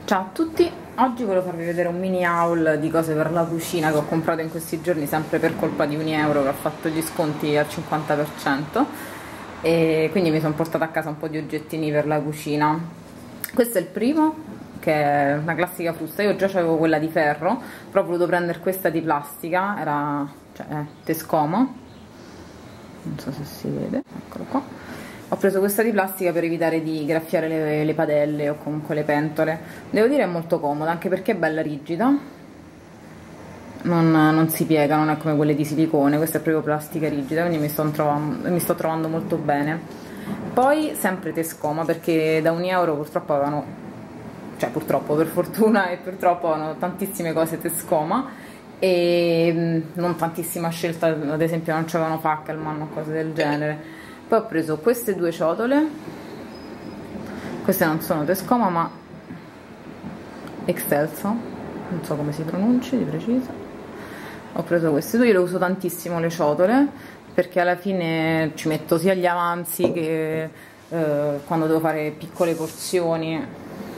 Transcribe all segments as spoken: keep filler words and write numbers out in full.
Ciao a tutti, oggi volevo farvi vedere un mini haul di cose per la cucina che ho comprato in questi giorni sempre per colpa di Unieuro che ha fatto gli sconti al cinquanta per cento e quindi mi sono portata a casa un po' di oggettini per la cucina. Questo è il primo, che è una classica frusta. Io già avevo quella di ferro, però ho voluto prendere questa di plastica, era cioè, è Tescoma, non so se si vede, eccolo qua. Ho preso questa di plastica per evitare di graffiare le, le padelle o comunque le pentole. Devo dire è molto comoda, anche perché è bella rigida, non, non si piega, non è come quelle di silicone, questa è proprio plastica rigida, quindi mi sto trovando, mi sto trovando molto bene. Poi sempre Tescoma, perché da Unieuro purtroppo avevano, cioè purtroppo, per fortuna e purtroppo avevano tantissime cose Tescoma e non tantissima scelta, ad esempio non c'avevano Fackelman o cose del genere. Poi ho preso queste due ciotole, queste non sono Tescoma ma Excelso, non so come si pronunci di preciso. Ho preso queste due, io le uso tantissimo le ciotole perché alla fine ci metto sia gli avanzi che eh, quando devo fare piccole porzioni,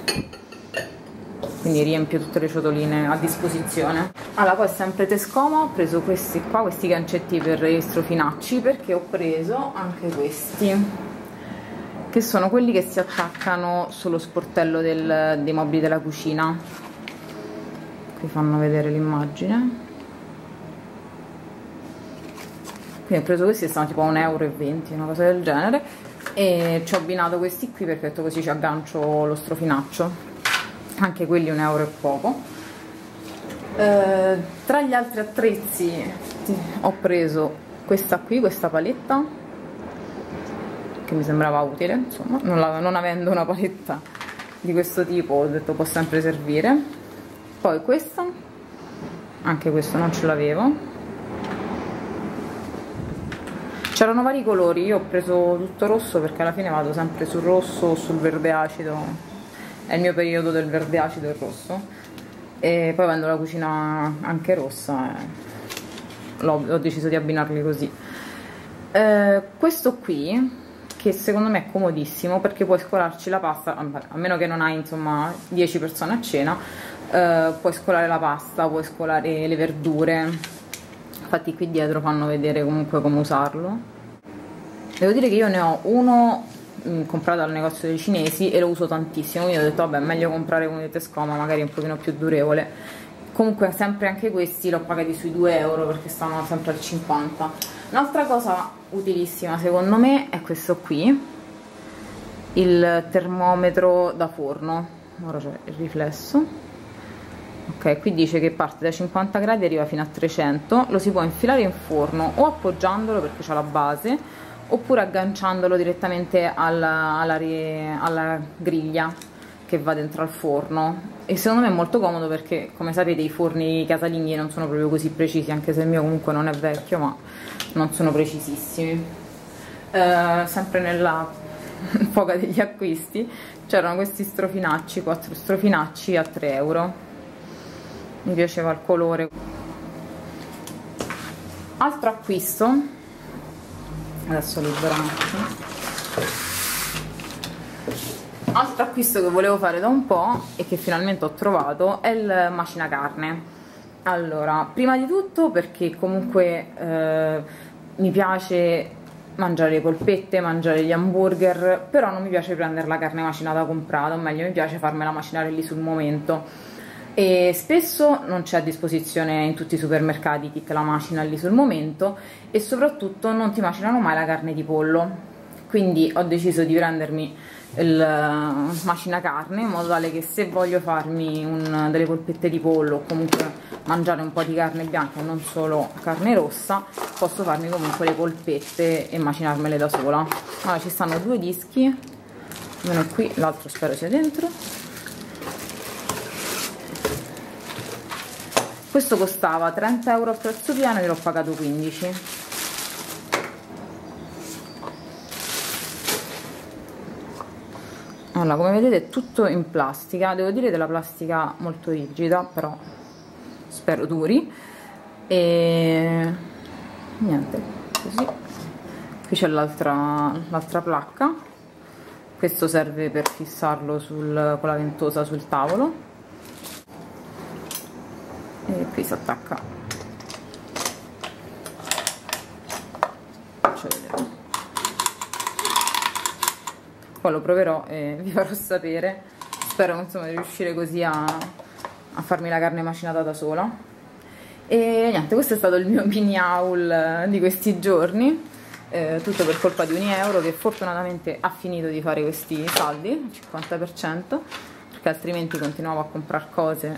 quindi riempio tutte le ciotoline a disposizione. Allora, poi sempre Tescoma ho preso questi qua, questi gancetti per gli strofinacci, perché ho preso anche questi, che sono quelli che si attaccano sullo sportello del, dei mobili della cucina. Qui fanno vedere l'immagine. Quindi ho preso questi che stanno tipo a un euro e venti, una cosa del genere, e ci ho abbinato questi qui perché ho detto così ci aggancio lo strofinaccio. Anche quelli un euro e poco. Eh, tra gli altri attrezzi ho preso questa qui, questa paletta che mi sembrava utile, insomma, non, la, non avendo una paletta di questo tipo ho detto può sempre servire. Poi questa, anche questo non ce l'avevo, c'erano vari colori, io ho preso tutto rosso perché alla fine vado sempre sul rosso o sul verde acido, è il mio periodo del verde acido e rosso, e poi avendo la cucina anche rossa eh, ho deciso di abbinarli così. Eh, questo qui, che secondo me è comodissimo perché puoi scolarci la pasta, a meno che non hai insomma dieci persone a cena, eh, puoi scolare la pasta, puoi scolare le verdure. Infatti qui dietro fanno vedere comunque come usarlo. Devo dire che io ne ho uno comprato al negozio dei cinesi e lo uso tantissimo, quindi ho detto vabbè, meglio comprare uno di Tescoma, magari un pochino più durevole. Comunque sempre anche questi l'ho pagati sui due euro perché stanno sempre al cinquanta. Un'altra cosa utilissima secondo me è questo qui, il termometro da forno. Ora c'è il riflesso. Ok, qui dice che parte da cinquanta gradi e arriva fino a trecento, lo si può infilare in forno o appoggiandolo perché c'ha la base, oppure agganciandolo direttamente alla, alla, alla griglia che va dentro al forno. E secondo me è molto comodo perché, come sapete, i forni casalinghi non sono proprio così precisi, anche se il mio comunque non è vecchio, ma non sono precisissimi. Eh, sempre nella foga degli acquisti c'erano questi strofinacci, quattro strofinacci a tre euro. Mi piaceva il colore. Altro acquisto, adesso libero un attimo. Altro acquisto che volevo fare da un po' e che finalmente ho trovato è il macina carne. Allora, prima di tutto perché comunque eh, mi piace mangiare le polpette, mangiare gli hamburger, però non mi piace prendere la carne macinata comprata, o meglio mi piace farmela macinare lì sul momento. E spesso non c'è a disposizione in tutti i supermercati chi te la macina lì sul momento, e soprattutto non ti macinano mai la carne di pollo, quindi ho deciso di prendermi il macina carne in modo tale che se voglio farmi un, delle polpette di pollo o comunque mangiare un po' di carne bianca e non solo carne rossa, posso farmi comunque le polpette e macinarmele da sola. Allora ci stanno due dischi, almeno qui, l'altro spero sia dentro. Questo costava trenta euro a prezzo pieno e l'ho pagato quindici. Allora, come vedete è tutto in plastica, devo dire della plastica molto rigida, però spero duri. E niente, così. Qui c'è l'altra l'altra placca questo serve per fissarlo sul, con la ventosa sul tavolo, e qui si attacca. Faccio vedere. Poi lo proverò e vi farò sapere. Spero insomma di riuscire così a, a farmi la carne macinata da sola. E niente, questo è stato il mio mini haul di questi giorni. Eh, tutto per colpa di Unieuro, che fortunatamente ha finito di fare questi saldi al cinquanta per cento, perché altrimenti continuavo a comprare cose.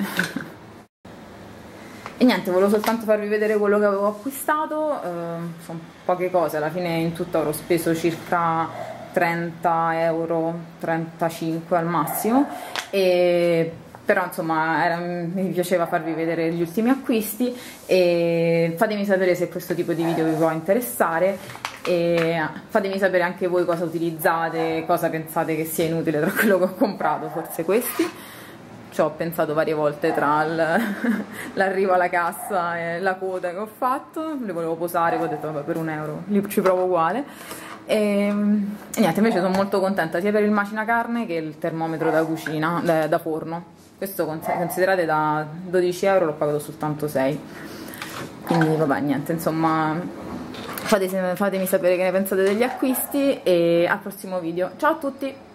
E niente, volevo soltanto farvi vedere quello che avevo acquistato. Eh, sono poche cose, alla fine in tutto avrò speso circa trenta euro, trentacinque al massimo, e però insomma era, mi piaceva farvi vedere gli ultimi acquisti, e fatemi sapere se questo tipo di video vi può interessare, e fatemi sapere anche voi cosa utilizzate, cosa pensate che sia inutile tra quello che ho comprato. Forse questi ci ho pensato varie volte tra l'arrivo alla cassa e la coda che ho fatto, le volevo posare, ho detto vabbè, per un euro li ci provo uguale. E, e niente, invece sono molto contenta sia per il macinacarne che il termometro da cucina, da, da forno. Questo considerate da dodici euro l'ho pagato soltanto sei, quindi vabbè, niente, insomma, fate, fatemi sapere che ne pensate degli acquisti, e al prossimo video. Ciao a tutti!